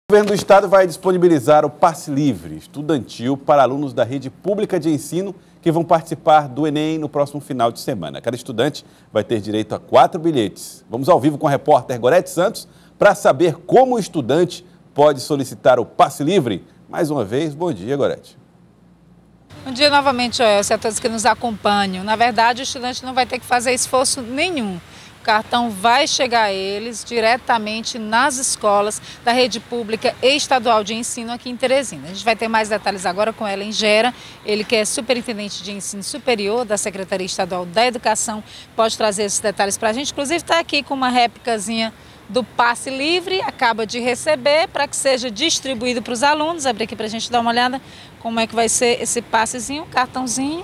O governo do estado vai disponibilizar o passe livre estudantil para alunos da rede pública de ensino que vão participar do Enem no próximo final de semana. Cada estudante vai ter direito a 4 bilhetes. Vamos ao vivo com a repórter Gorete Santos para saber como o estudante pode solicitar o passe livre. Mais uma vez, bom dia, Gorete. Bom dia novamente, Joelson, a todos que nos acompanham. Na verdade, o estudante não vai ter que fazer esforço nenhum. O cartão vai chegar a eles diretamente nas escolas da rede pública e estadual de ensino aqui em Teresina. A gente vai ter mais detalhes agora com Ellen Gera, ele que é superintendente de ensino superior da Secretaria Estadual da Educação, pode trazer esses detalhes para a gente. Inclusive está aqui com uma réplicazinha do passe livre, acaba de receber para que seja distribuído para os alunos. Abrir aqui para a gente dar uma olhada como é que vai ser esse passezinho, cartãozinho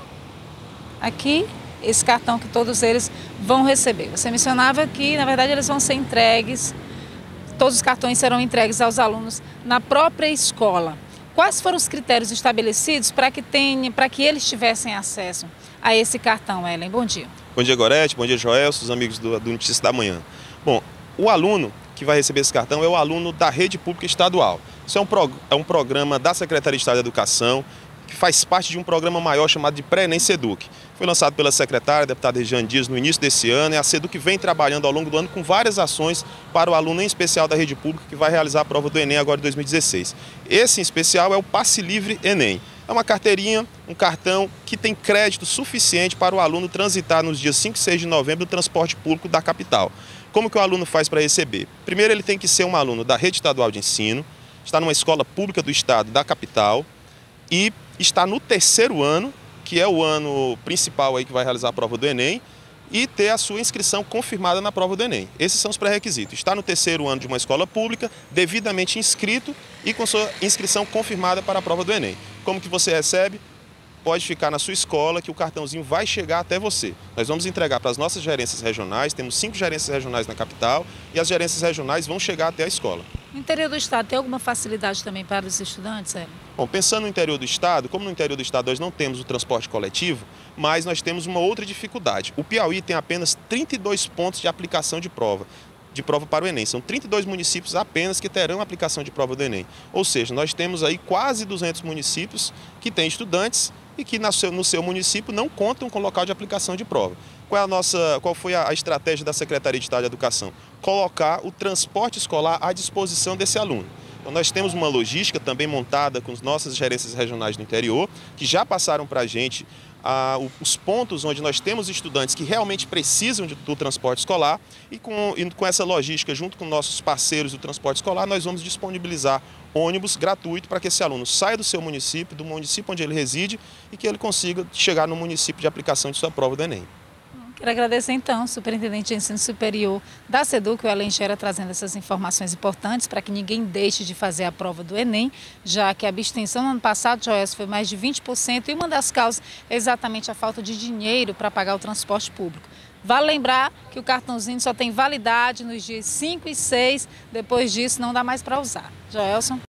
aqui. Esse cartão que todos eles vão receber. Você mencionava que, na verdade, eles vão ser entregues, todos os cartões serão entregues aos alunos na própria escola. Quais foram os critérios estabelecidos para que eles tivessem acesso a esse cartão, Ellen? Bom dia. Bom dia, Gorete. Bom dia, Joelson, os amigos do Notícias da Manhã. Bom, o aluno que vai receber esse cartão é o aluno da rede pública estadual. Isso é um programa da Secretaria de Estado da Educação, que faz parte de um programa maior chamado de Pré-ENEM SEDUC. Foi lançado pela secretária, a deputada Regiane Dias, no início desse ano, e a SEDUC vem trabalhando ao longo do ano com várias ações para o aluno em especial da rede pública que vai realizar a prova do Enem agora em 2016. Esse em especial é o Passe Livre Enem. É uma carteirinha, um cartão que tem crédito suficiente para o aluno transitar nos dias 5 e 6 de novembro no transporte público da capital. Como que o aluno faz para receber? Primeiro, ele tem que ser um aluno da rede estadual de ensino, está numa escola pública do estado da capital e está no 3º ano, que é o ano principal aí que vai realizar a prova do Enem, e ter a sua inscrição confirmada na prova do Enem. Esses são os pré-requisitos. Está no 3º ano de uma escola pública, devidamente inscrito e com sua inscrição confirmada para a prova do Enem. Como que você recebe? Pode ficar na sua escola que o cartãozinho vai chegar até você. Nós vamos entregar para as nossas gerências regionais, temos 5 gerências regionais na capital e as gerências regionais vão chegar até a escola. No interior do estado tem alguma facilidade também para os estudantes, Ellen? Bom, pensando no interior do estado, como no interior do estado nós não temos o transporte coletivo, mas nós temos uma outra dificuldade. O Piauí tem apenas 32 pontos de aplicação de prova para o Enem. São 32 municípios apenas que terão aplicação de prova do Enem. Ou seja, nós temos aí quase 200 municípios que têm estudantes e que no seu município não contam com local de aplicação de prova. Qual foi a estratégia da Secretaria de Estado de Educação? Colocar o transporte escolar à disposição desse aluno. Então, nós temos uma logística também montada com as nossas gerências regionais do interior, que já passaram para a gente os pontos onde nós temos estudantes que realmente precisam do transporte escolar e com essa logística, junto com nossos parceiros do transporte escolar, nós vamos disponibilizar ônibus gratuito para que esse aluno saia do seu município, do município onde ele reside e que ele consiga chegar no município de aplicação de sua prova do Enem. Quero agradecer então o superintendente de ensino superior da SEDUC, o Ellen Gera, trazendo essas informações importantes para que ninguém deixe de fazer a prova do Enem, já que a abstenção no ano passado, Joelson, foi mais de 20% e uma das causas é exatamente a falta de dinheiro para pagar o transporte público. Vale lembrar que o cartãozinho só tem validade nos dias 5 e 6, depois disso não dá mais para usar. Joelson.